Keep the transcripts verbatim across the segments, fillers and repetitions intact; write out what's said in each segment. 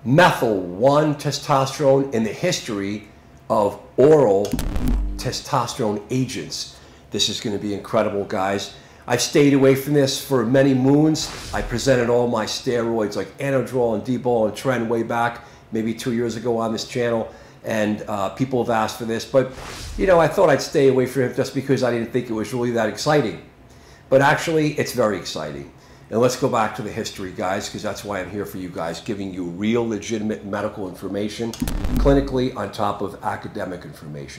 methyl one testosterone in the history of oral testosterone agents. This is going to be incredible, guys. I've stayed away from this for many moons. I presented all my steroids like Anadrol and D-Bol and Tren way back, maybe two years ago on this channel, and uh, people have asked for this. But, you know, I thought I'd stay away from it just because I didn't think it was really that exciting. But actually, it's very exciting. And let's go back to the history, guys, because that's why I'm here for you guys, giving you real, legitimate medical information, clinically on top of academic information.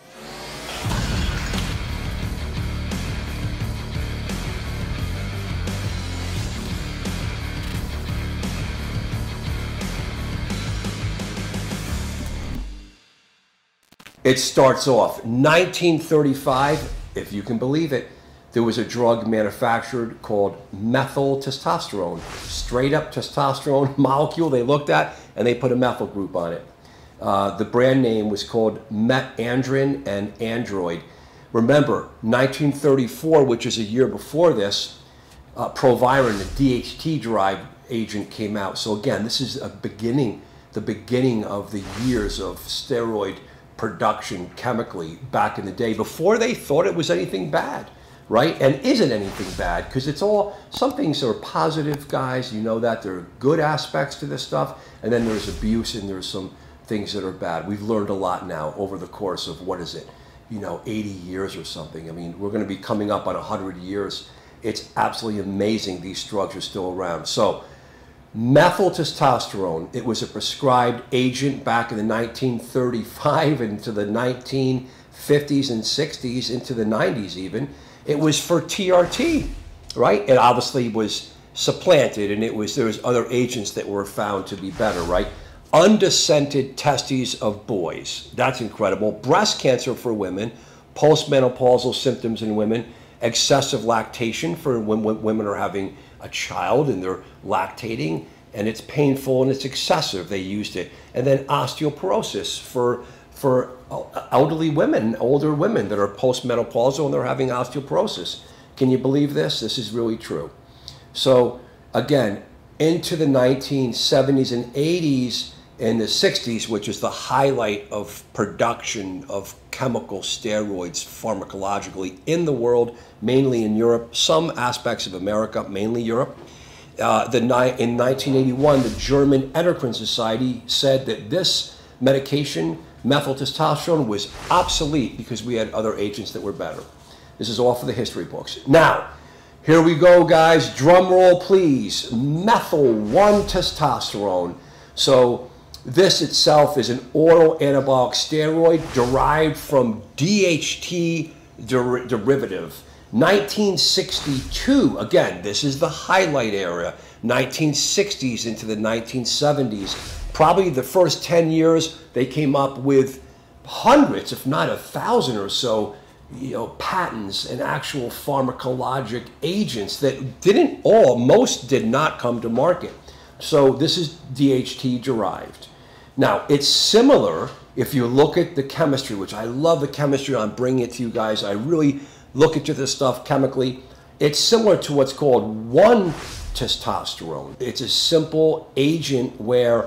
It starts off nineteen thirty-five, if you can believe it. There was a drug manufactured called Methyltestosterone, straight up testosterone molecule they looked at, and they put a methyl group on it. Uh, the brand name was called Metandrin and Android. Remember, nineteen thirty-four, which is a year before this, uh, Proviron, the D H T derived agent, came out. So again, this is a beginning, the beginning of the years of steroid production chemically back in the day, before they thought it was anything bad. Right? And isn't anything bad, because it's all, some things are positive, guys, you know that. There are good aspects to this stuff, and then there's abuse and there's some things that are bad. We've learned a lot now over the course of, what is it, you know, eighty years or something. I mean, we're going to be coming up on one hundred years. It's absolutely amazing these drugs are still around. So, Methyltestosterone, it was a prescribed agent back in the nineteen thirty-five into the nineteen fifties and sixties, into the nineties even. It was for T R T, right? It obviously was supplanted, and it was, there was other agents that were found to be better, right? Undescended testes of boys. That's incredible. Breast cancer for women, postmenopausal symptoms in women, excessive lactation for when, when women are having a child and they're lactating, and it's painful and it's excessive. They used it. And then osteoporosis for for elderly women, older women that are postmenopausal and they're having osteoporosis. Can you believe this? This is really true. So again, into the nineteen seventies and eighties and the sixties, which is the highlight of production of chemical steroids pharmacologically in the world, mainly in Europe, some aspects of America, mainly Europe. Uh, the, in nineteen eighty-one, the German Endocrine Society said that this medication, methyltestosterone, was obsolete because we had other agents that were better. This is all for the history books. Now, here we go, guys. Drum roll, please. methyl one testosterone. So this itself is an oral anabolic steroid derived from D H T der derivative. nineteen sixty-two, again, this is the highlight area. nineteen sixties into the nineteen seventies. Probably the first ten years, they came up with hundreds, if not a thousand or so, you know, patents and actual pharmacologic agents that didn't all, most did not come to market. So this is D H T derived. Now, it's similar if you look at the chemistry, which I love the chemistry. I'm bringing it to you guys. I really look into this stuff chemically. It's similar to what's called one testosterone. It's a simple agent where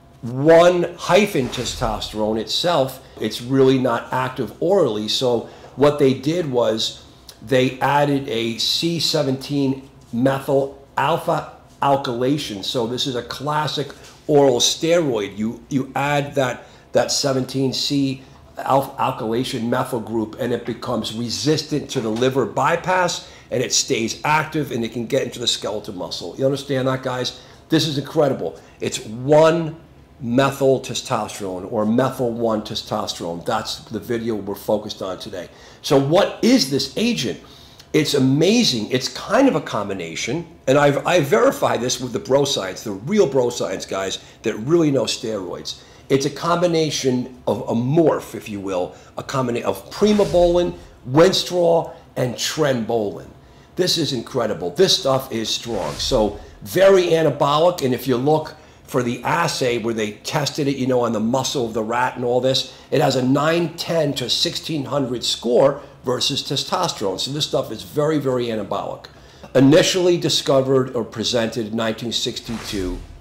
one hyphen testosterone itself, it's really not active orally. So what they did was they added a C seventeen methyl alpha alkylation. So this is a classic oral steroid. You you add that that seventeen C alpha alkylation methyl group, and it becomes resistant to the liver bypass, and it stays active, and it can get into the skeletal muscle. You understand that, guys? This is incredible. It's one methyltestosterone, or methyl one testosterone. That's the video we're focused on today. So what is this agent? It's amazing. It's kind of a combination, and I've, I've verified this with the bro science, the real bro science guys that really know steroids. It's a combination of a morph, if you will, a combination of primobolan, winstrol, and trenbolin. This is incredible. This stuff is strong. So very anabolic, and if you look for the assay where they tested it, you know, on the muscle of the rat and all this, it has a nine ten to sixteen hundred score versus testosterone. So this stuff is very, very anabolic. Initially discovered or presented in nineteen sixty-two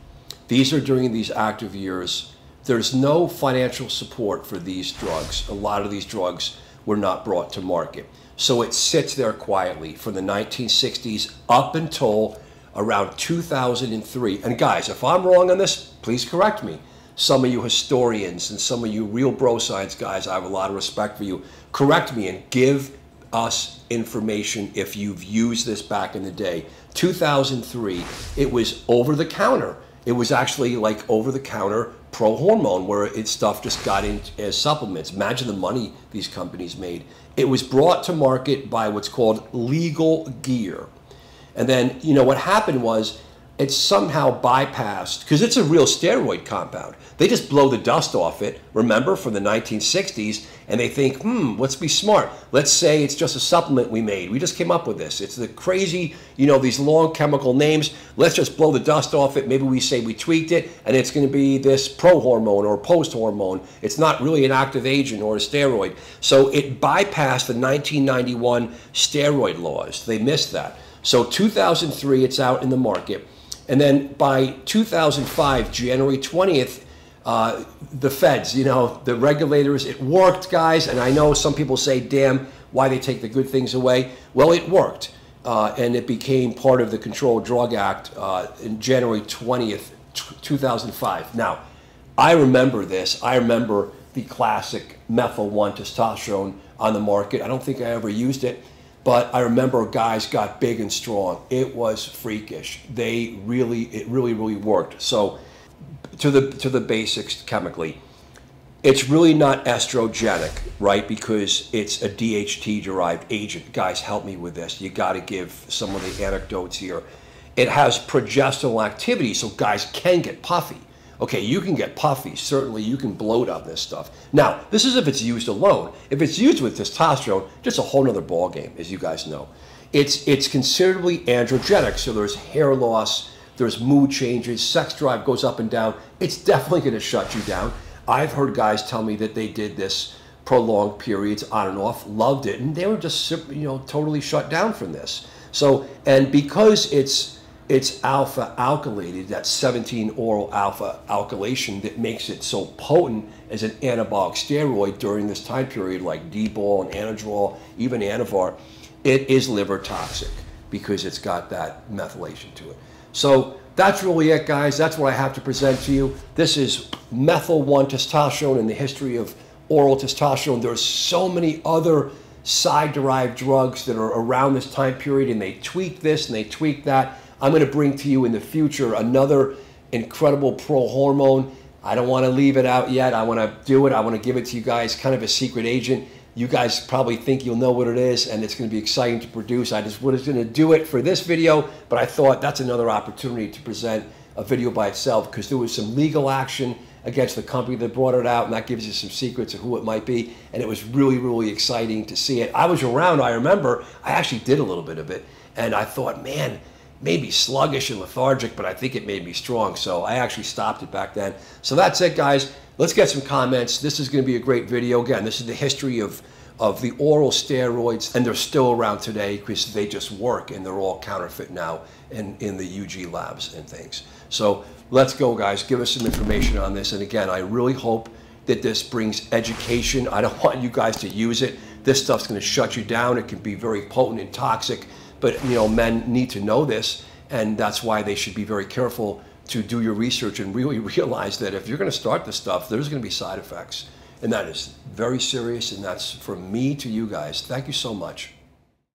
These are during these active years. There's no financial support for these drugs. A lot of these drugs were not brought to market. So it sits there quietly from the nineteen sixties up until around two thousand three. And guys, if I'm wrong on this, please correct me. Some of you historians and some of you real bro science guys, I have a lot of respect for you. Correct me and give us information if you've used this back in the day. two thousand three, it was over the counter. It was actually like over the counter pro-hormone where its stuff just got in as supplements. Imagine the money these companies made. It was brought to market by what's called legal gear. And then, you know, what happened was it somehow bypassed, because it's a real steroid compound. They just blow the dust off it, remember, from the nineteen sixties, and they think, hmm, let's be smart. Let's say it's just a supplement we made. We just came up with this. It's the crazy, you know, these long chemical names. Let's just blow the dust off it. Maybe we say we tweaked it, and it's going to be this pro-hormone or post-hormone. It's not really an active agent or a steroid. So it bypassed the nineteen ninety-one steroid laws. They missed that. So two thousand three, it's out in the market. And then by two thousand five, January twentieth, uh, the feds, you know, the regulators, it worked, guys. And I know some people say, damn, why they take the good things away? Well, it worked. Uh, and it became part of the Controlled Drug Act uh, in January twentieth, two thousand five. Now, I remember this. I remember the classic Methyl one testosterone on the market. I don't think I ever used it. But I remember guys got big and strong. It was freakish. They really, it really, really worked. So to the, to the basics chemically, it's really not estrogenic, right? Because it's a D H T derived agent. Guys, help me with this. You got to give some of the anecdotes here. It has progesterone activity, so guys can get puffy. Okay, you can get puffy. Certainly, you can bloat on this stuff. Now, this is if it's used alone. If it's used with testosterone, just a whole nother ballgame, as you guys know. It's, it's considerably androgenic, so there's hair loss, there's mood changes, sex drive goes up and down. It's definitely going to shut you down. I've heard guys tell me that they did this prolonged periods on and off, loved it, and they were just, you know, totally shut down from this. So, and because it's It's alpha alkylated, that seventeen oral alpha alkylation that makes it so potent as an anabolic steroid during this time period, like D-bol and anadrol, even Anavar. It is liver toxic because it's got that methylation to it. So that's really it, guys. That's what I have to present to you. This is Methyl one testosterone in the history of oral testosterone. There's so many other side-derived drugs that are around this time period, and they tweak this and they tweak that. I'm going to bring to you in the future another incredible pro-hormone. I don't want to leave it out yet. I want to do it. I want to give it to you guys, kind of a secret agent. You guys probably think you'll know what it is, and it's going to be exciting to produce. I just was going to do it for this video, but I thought that's another opportunity to present a video by itself, because there was some legal action against the company that brought it out, and that gives you some secrets of who it might be, and it was really, really exciting to see it. I was around, I remember, I actually did a little bit of it, and I thought, man, maybe sluggish and lethargic, but I think it made me strong. So I actually stopped it back then. So that's it, guys. Let's get some comments. This is going to be a great video. Again, this is the history of, of the oral steroids, and they're still around today because they just work, and they're all counterfeit now in, in the U G labs and things. So let's go, guys. Give us some information on this. And again, I really hope that this brings education. I don't want you guys to use it. This stuff's going to shut you down. It can be very potent and toxic. But, you know, men need to know this, and that's why they should be very careful to do your research and really realize that if you're going to start this stuff, there's going to be side effects. And that is very serious, and that's from me to you guys. Thank you so much.